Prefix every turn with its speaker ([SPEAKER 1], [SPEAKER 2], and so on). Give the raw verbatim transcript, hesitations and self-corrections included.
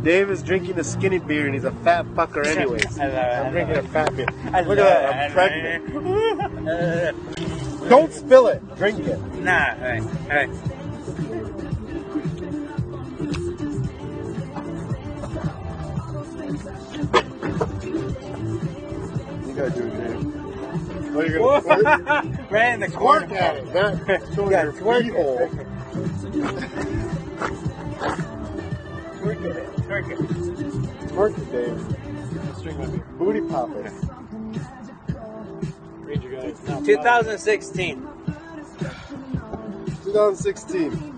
[SPEAKER 1] Dave is drinking a skinny beer and he's a fat fucker anyways.
[SPEAKER 2] I love it, I
[SPEAKER 1] I'm drinking
[SPEAKER 2] love
[SPEAKER 1] a fat beer.
[SPEAKER 2] I
[SPEAKER 1] Look
[SPEAKER 2] love
[SPEAKER 1] at that,
[SPEAKER 2] it,
[SPEAKER 1] I'm
[SPEAKER 2] I
[SPEAKER 1] pregnant.
[SPEAKER 2] love
[SPEAKER 1] Don't spill it, drink it.
[SPEAKER 2] Nah, alright, alright.
[SPEAKER 1] You gotta do it, Dave. What are you gonna twerk?
[SPEAKER 2] Right in the corner.
[SPEAKER 1] Twerk at it, not showing
[SPEAKER 2] Yeah,
[SPEAKER 1] your
[SPEAKER 2] twerk
[SPEAKER 1] pee
[SPEAKER 2] it.
[SPEAKER 1] hole.
[SPEAKER 2] Twerk it, twerk it.
[SPEAKER 1] Twerk it, Dave. Let's drink my beer. Booty popping. Read you guys.
[SPEAKER 2] twenty sixteen.
[SPEAKER 1] twenty sixteen.